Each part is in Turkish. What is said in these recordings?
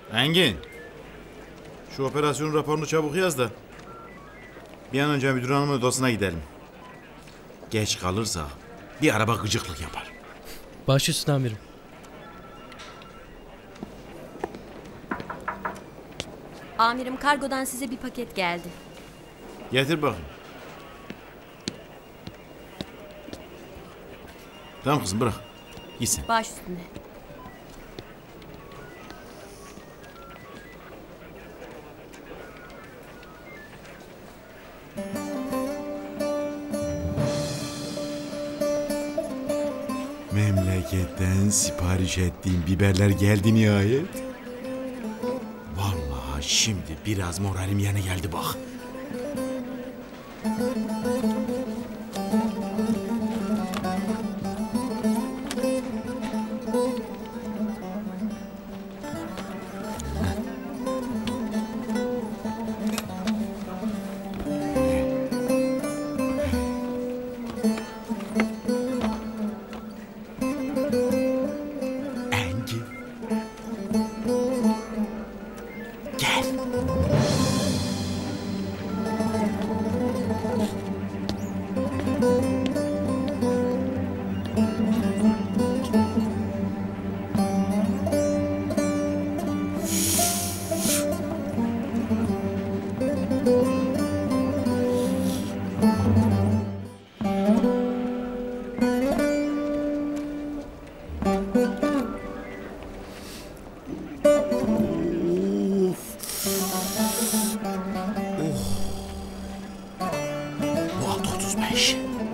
Engin. Şu operasyonun raporunu çabuk yaz da bir an önce müdür hanımın odasına gidelim. Geç kalırsa bir araba gıcıklık yapar. Baş üstüne amirim. Amirim, kargodan size bir paket geldi. Getir bakayım. Tamam kızım, bırak. Gitsin. Baş üstüne. Memleketten sipariş ettiğim biberler geldi nihayet. Vallahi şimdi biraz moralim yerine geldi bak. Engin. Gel. Bu 6.35.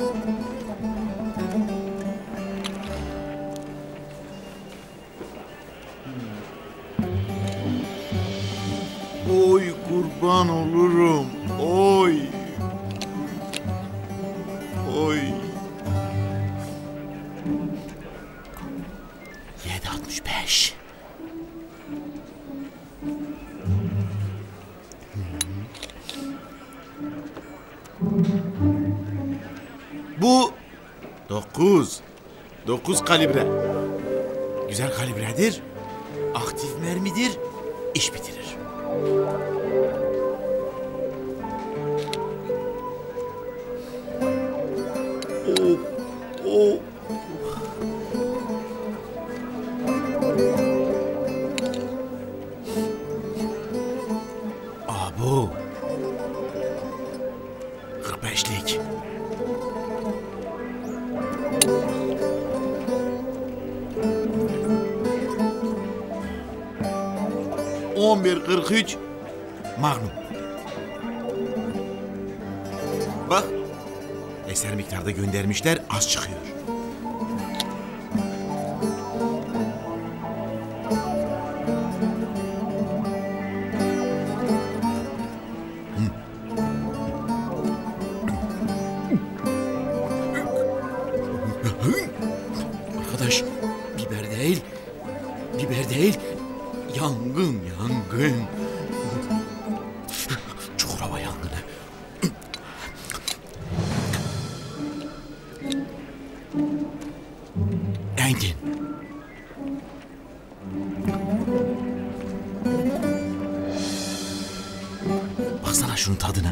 Oy kurban olurum. Oy. Oy. 7.65. Bu 9 kalibre. Güzel kalibredir. Aktif mermidir. İş bitirir. Oh. Bu 45'lik. 11.43 Magnum. Bak, eser miktarda göndermişler, az çıkıyor. Arkadaş, biber değil, yangın. Çukurova yangını. Engin. Baksana şunun tadına.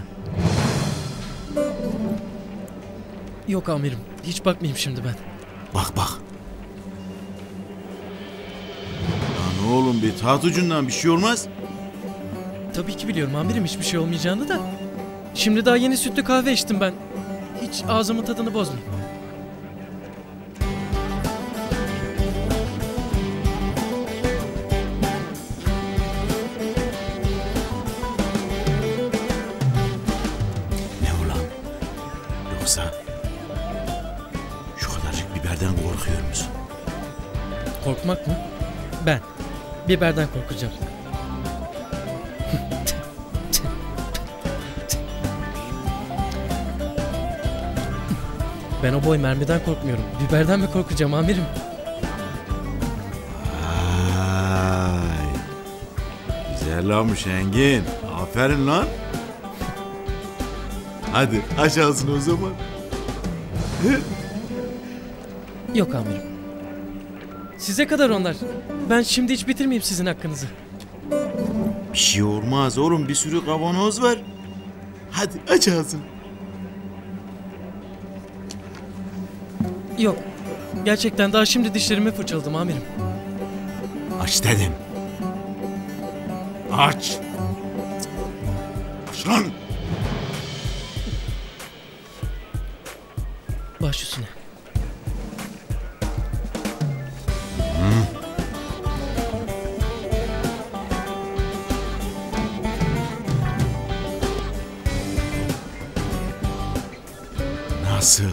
Yok amirim. Hiç bakmayayım şimdi ben. Bak. Lan oğlum, bir tat ucundan bir şey olmaz. Tabii ki biliyorum amirim, hiçbir şey olmayacağını da. Şimdi daha yeni sütlü kahve içtim ben. Hiç ağzımın tadını bozmayayım. Ne ulan? Yoksa şu kadarcık biberden korkuyor musun? Korkmak mı? Ben. Biberden korkacağım. Ben o boy mermiden korkmuyorum. Biberden mi korkacağım amirim? Vay. Güzel olmuş Engin. Aferin lan. Hadi aç ağzını o zaman. Yok amirim. Size kadar onlar. Ben şimdi hiç bitirmeyeyim sizin hakkınızı. Bir şey olmaz oğlum, bir sürü kavanoz var. Hadi aç ağzını. Yok. Gerçekten daha şimdi dişlerimi fırçaladım amirim. Aç dedim. Aç. Aç lan. Baş üstüne. Nasıl?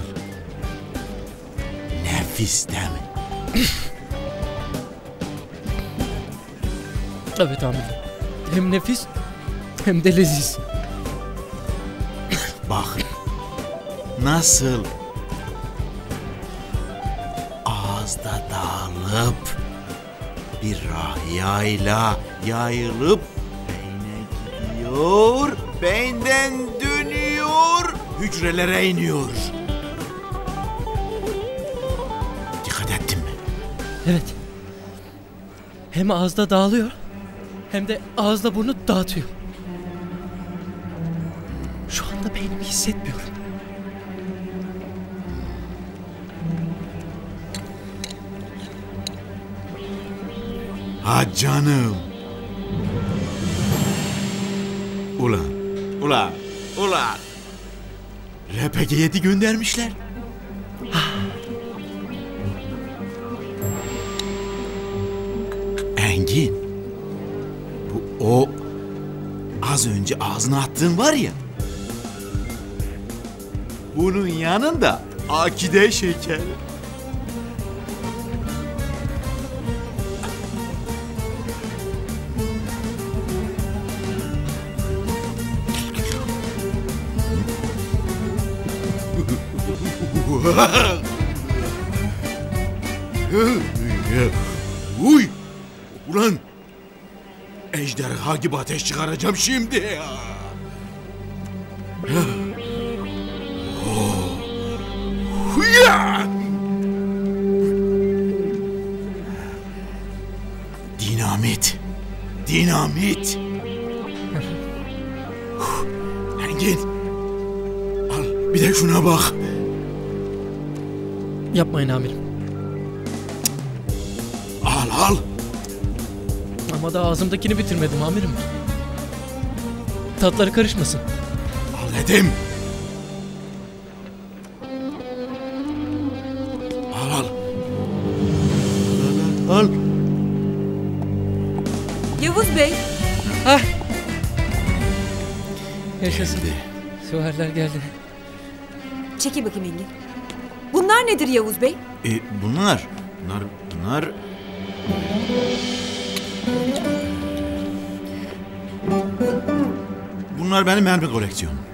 Nefis değil mi? Evet amirim. Hem nefis hem de leziz. Bak. Nasıl? Ağızda dağılıp bir rahyayla yayılıp beyne gidiyor, beynden dönüyor, hücrelere iniyor. Dikkat ettin mi? Evet. Hem ağızda dağılıyor hem de ağızla burnu dağıtıyor. Şu anda beynimi hissetmiyorum. Ha canım. Ulan. RPG 7 göndermişler. Engin. O az önce ağzına attığın var ya. Bunun yanında akide şeker. Uy! Ulan! Ejderha gibi ateş çıkaracağım şimdi ya! Hıya! Dinamit! Engin! Al bir de şuna bak! Yapmayın amirim. Al! Ama da ağzımdakini bitirmedim amirim. Tatları karışmasın. Al dedim! Al! Yavuz Bey, Hah! Yaşasın. Süvariler geldi. çekil bakayım Engin. Bunlar nedir Yavuz Bey? Bunlar... Bunlar benim mermi koleksiyonum.